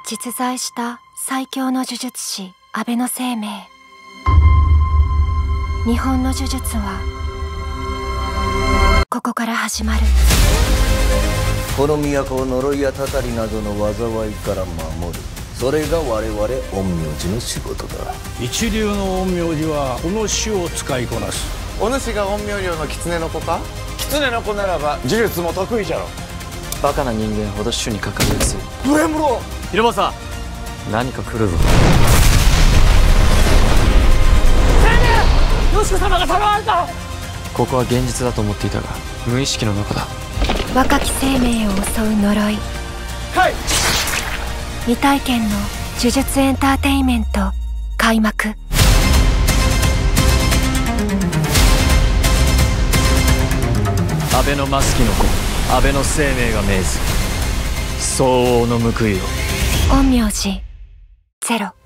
実在した最強の呪術師安倍晴明。日本の呪術はここから始まる。 この都を呪いやたたりなどの災いから守る、それが我々陰陽師の仕事だ。 一流の陰陽師はこの種を使いこなす。 お主が陰陽寮の狐の子か？狐の子ならば呪術も得意じゃろ。 バカな人間ほど種にかかりやすい。 ブレムロ広政、何か来るぞ。 よしこ様がさらわれた。 ここは現実だと思っていたが無意識の中だ。 若き生命を襲う呪い。 はい。 未体験の呪術エンターテインメント開幕。 安倍のマスキの子、安倍の生命が命ず相応の報いを。 陰陽師ゼロ。